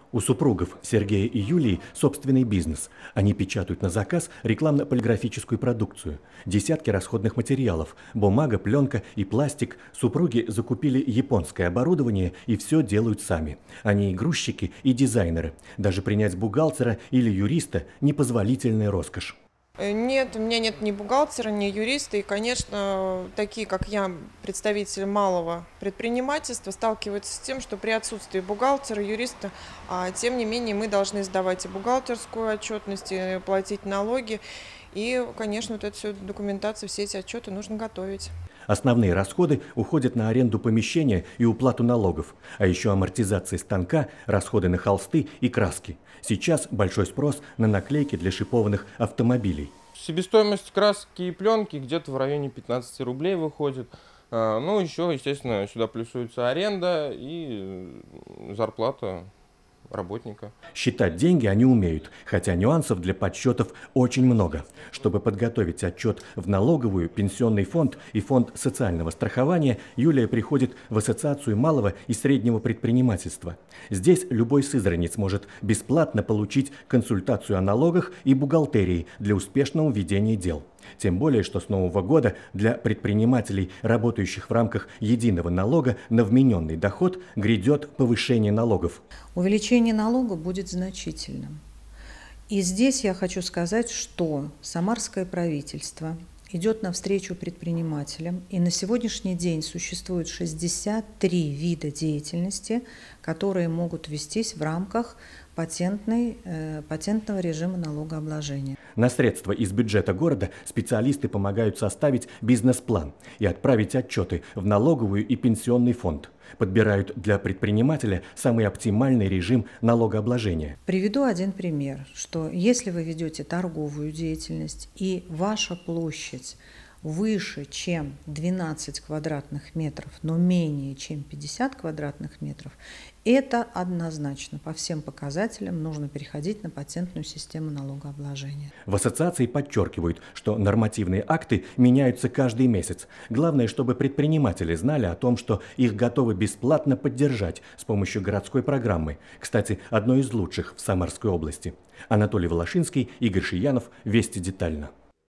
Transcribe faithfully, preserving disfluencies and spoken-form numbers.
У супругов Сергея и Юлии собственный бизнес. Они печатают на заказ рекламно-полиграфическую продукцию. Десятки расходных материалов, бумага, пленка и пластик. Супруги закупили японское оборудование и все делают сами. Они и грузчики, и дизайнеры. Даже принять бухгалтера или юриста – непозволительная роскошь. Нет, у меня нет ни бухгалтера, ни юриста. И, конечно, такие, как я, представители малого предпринимательства, сталкиваются с тем, что при отсутствии бухгалтера, юриста, а, тем не менее, мы должны сдавать и бухгалтерскую отчетность, и платить налоги. И, конечно, вот эту всю документацию, все эти отчеты нужно готовить. Основные расходы уходят на аренду помещения и уплату налогов, а еще амортизации станка, расходы на холсты и краски. Сейчас большой спрос на наклейки для шипованных автомобилей. Себестоимость краски и пленки где-то в районе пятнадцати рублей выходит. Ну, еще, естественно, сюда плюсуется аренда и зарплата работника. Считать деньги они умеют, хотя нюансов для подсчетов очень много. Чтобы подготовить отчет в налоговую, пенсионный фонд и фонд социального страхования, Юлия приходит в Ассоциацию малого и среднего предпринимательства. Здесь любой сызранец может бесплатно получить консультацию о налогах и бухгалтерии для успешного ведения дел. Тем более, что с нового года для предпринимателей, работающих в рамках единого налога на вмененный доход, грядет повышение налогов. Увеличение налога будет значительным. И здесь я хочу сказать, что самарское правительство идет навстречу предпринимателям, и на сегодняшний день существует шестьдесят три вида деятельности, которые могут вестись в рамках патентной, э, патентного режима налогообложения. На средства из бюджета города специалисты помогают составить бизнес-план и отправить отчеты в налоговую и пенсионный фонд. Подбирают для предпринимателя самый оптимальный режим налогообложения. Приведу один пример, что если вы ведете торговую деятельность и ваша площадь выше, чем двенадцать квадратных метров, но менее, чем пятьдесят квадратных метров, это однозначно по всем показателям нужно переходить на патентную систему налогообложения. В ассоциации подчеркивают, что нормативные акты меняются каждый месяц. Главное, чтобы предприниматели знали о том, что их готовы бесплатно поддержать с помощью городской программы. Кстати, одной из лучших в Самарской области. Анатолий Волошинский, Игорь Шиянов. Вести детально.